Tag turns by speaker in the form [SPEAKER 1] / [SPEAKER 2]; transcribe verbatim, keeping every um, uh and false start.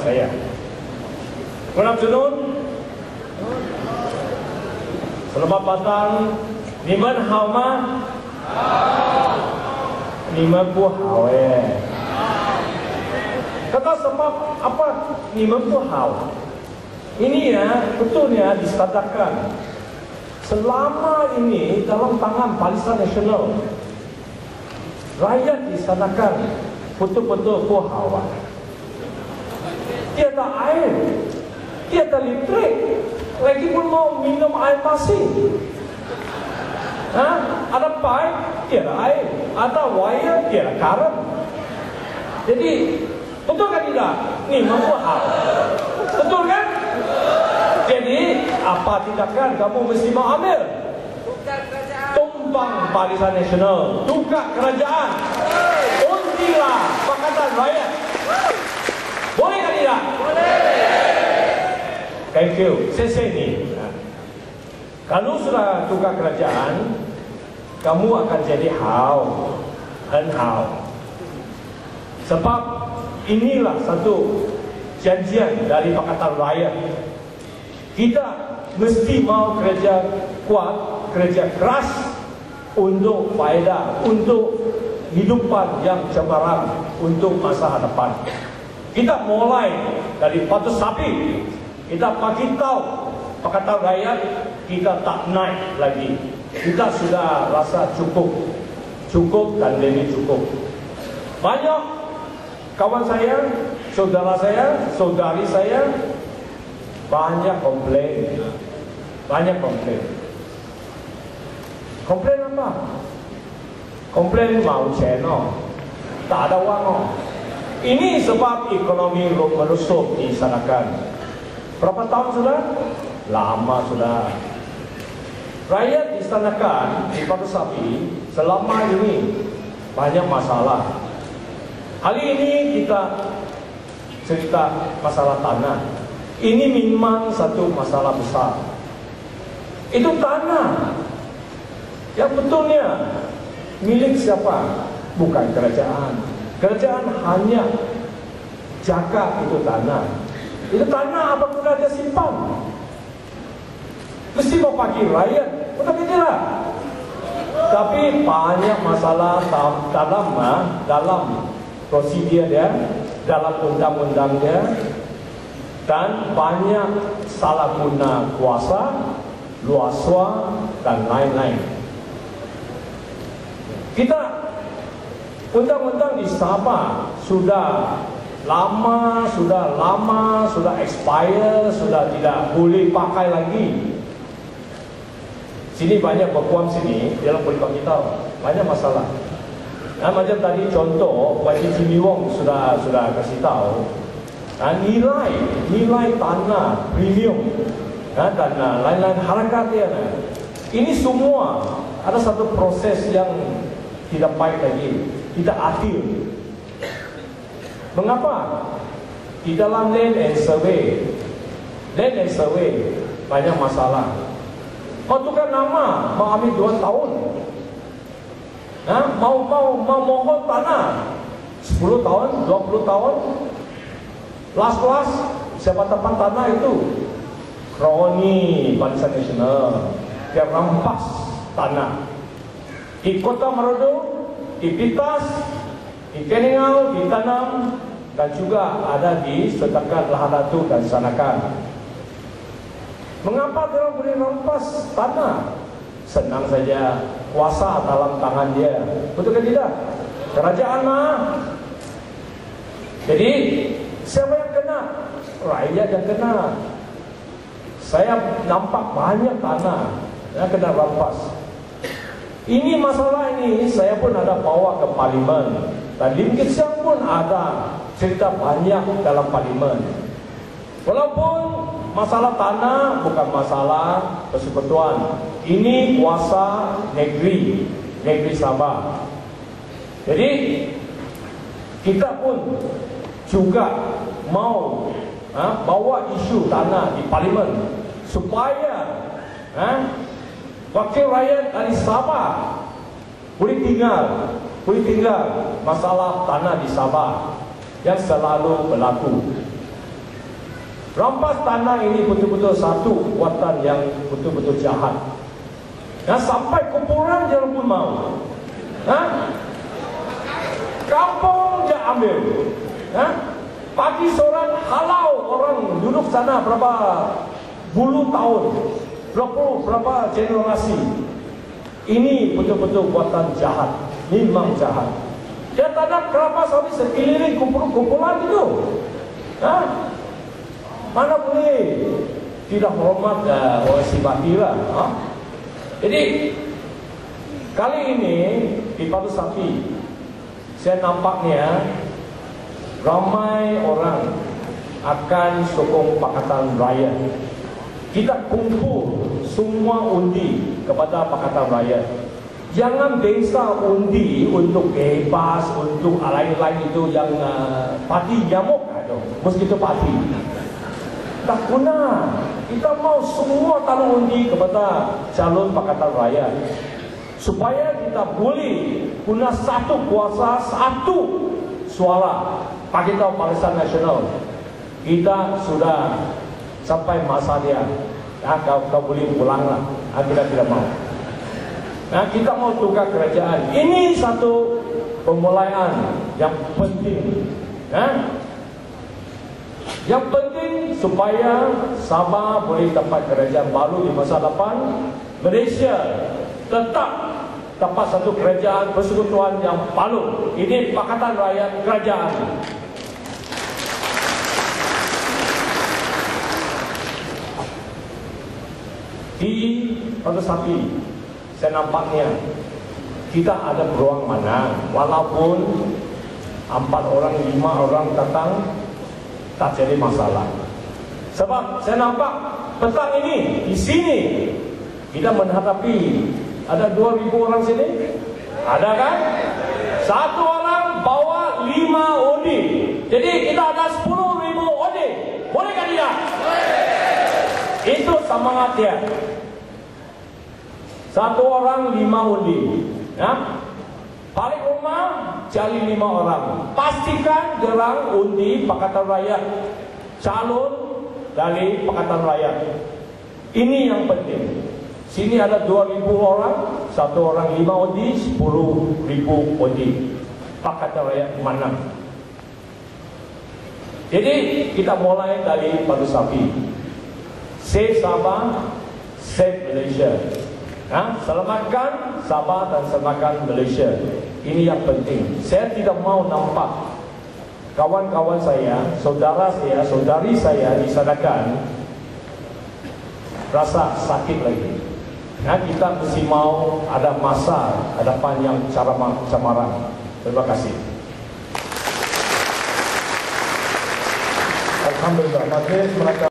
[SPEAKER 1] saya. Good afternoon. Selamat datang. 你们好吗？好。你们不好哎。Kata sebab apa 你们不好? Ini ya betulnya disadarkan. Selama ini dalam tangan Barisan Nasional, rakyat disadarkan betul-betul buhawa. Tiada air, tiada listrik, lagi pun mau minum air pasir. Ha? Ada pipe, tiada air. Ada wire, tiada current. Jadi, betul kan tidak? Ni membuhal. Betul kan? Jadi, apa tindakan kamu mesti mau ambil? Tumbang Barisan Nasional, tukar kerajaan, undilah Pakatan Rakyat. Boleh kan tidak? Boleh. Thank you. Saya ni. Kalau sudah tukar kerajaan, kamu akan jadi hao, hen hao. Sebab inilah satu janjian dari Pakatan Rakyat. Kita mesti mau kerja kuat, kerja keras untuk faedah, untuk hidupan yang cemerlang, untuk masa hadapan. Kita mulai dari Batu Sapi, kita bagi tahu Pakatan Rakyat kita tak naik lagi. Kita sudah rasa cukup, cukup dan lebih cukup. Banyak kawan saya, saudara saya, saudari saya banyak komplain, banyak komplain. Komplain apa? Komplain mau channel, tak ada wang. Ini sebab ekonomi merosot di sanakan. Berapa tahun sudah? Lama sudah. Rakyat di sanakan di Batu Sapi selama ini banyak masalah. Hari ini kita cerita masalah tanah. Ini memang satu masalah besar. Itu tanah yang betulnya milik siapa? Bukan kerajaan. Kerajaan hanya jaga itu tanah. Itu tanah apa guna dia simpan? Mesti mau bagi rakyat, betul tidak? Tapi banyak masalah dalam dalam prosedur dia, dalam undang-undang dia. Dan banyak salah guna kuasa, luaswa dan lain-lain. Kita undang-undang di Sabah sudah lama, sudah lama, sudah expire, sudah tidak boleh pakai lagi. Sini banyak berkuam sini dalam politik kita banyak masalah. Nah, macam tadi contoh, Pak Jimmy Wong sudah sudah kasih tahu. Nah, nilai nilai tanah premium, nah, dan lain-lain harakat dia. Nah. Ini semua ada satu proses yang tidak baik lagi, tidak adil. Mengapa? Di dalam land and survey, land and survey banyak masalah. Mau tukar nama, mau ambil dua tahun, nah, mau mau mau mohon tanah sepuluh tahun, dua puluh tahun. Las-las siapa tempat tanah itu kroni Barisan Nasional dia rampas tanah di Kota Marodo, di Pitas, di Keningau, di Tanam, dan juga ada di sedekat Lahadatu dan Sanakan. Mengapa dia boleh rampas tanah? Senang saja, kuasa dalam tangan dia. Betul kan tidak? Kerajaan mah. Jadi siapa yang kena? Rakyat yang kena. Saya nampak banyak tanah yang kena rampas. Ini masalah ini saya pun ada bawa ke parlimen. Dan Lim Kit Siang pun ada cerita banyak dalam parlimen. Walaupun masalah tanah bukan masalah persekutuan. Ini kuasa negeri, negeri Sabah. Jadi kita pun juga mau ha, bawa isu tanah di parlimen supaya ha, wakil rakyat dari Sabah boleh tinggal, boleh tinggal masalah tanah di Sabah yang selalu berlaku. Rampas tanah ini betul-betul satu perbuatan yang betul-betul jahat. Ya, sampai kuburan dia pun mau. Ha? Kampung dia ambil. Ha? Pagi sore halau orang duduk sana berapa puluh tahun, berapa berapa generasi. Ini betul-betul buatan jahat, memang jahat. Dia tanam kelapa sawit sekeliling kumpulan itu. Ha? Mana boleh tidak hormat uh, oleh si Batira. Ha? Jadi kali ini di Padu Sapi saya nampaknya ramai orang akan sokong Pakatan Rakyat. Kita kumpul semua undi kepada Pakatan Rakyat. Jangan bangsa undi untuk bebas, untuk lain-lain itu yang uh, parti nyamuk atau mosquito parti. Tak guna. Kita mau semua taruh undi kepada calon Pakatan Rakyat supaya kita boleh punya satu kuasa, satu suara. Pakatan Barisan Nasional. Kita sudah sampai masa dia. Ya, kau, kau boleh pulanglah. Nah, kita tidak mau. Nah, kita mau tukar kerajaan. Ini satu pemulaian yang penting. Ya? Yang penting supaya Sabah boleh dapat kerajaan baru di masa depan. Malaysia tetap dapat satu kerajaan persekutuan yang baru. Ini Pakatan Rakyat Kerajaan. Di Padu Sapi saya nampaknya kita ada peluang mana, walaupun empat orang, lima orang datang, tak jadi masalah. Sebab saya nampak petang ini di sini kita menghadapi ada dua ribu orang sini, ada kan? Satu orang bawa lima undi, jadi kita ada sepuluh ribu undi. Bolehkah tidak? Itu semangat dia. Satu orang lima undi, ya. Paling rumah cari lima orang. Pastikan gerang undi Pakatan Rakyat, calon dari Pakatan Rakyat. Ini yang penting. Sini ada dua ribu orang, satu orang lima undi, sepuluh ribu undi. Pakatan Rakyat mana? Jadi kita mulai dari Padu Sapi. Save Sabah, save Malaysia. Ha? Selamatkan Sabah dan selamatkan Malaysia. Ini yang penting. Saya tidak mau nampak kawan-kawan saya, saudara saya, saudari saya disanakan rasa sakit lagi. Ya, kita mesti mau ada masa hadapan yang camaran. Terima kasih. Alhamdulillah. Majlis mereka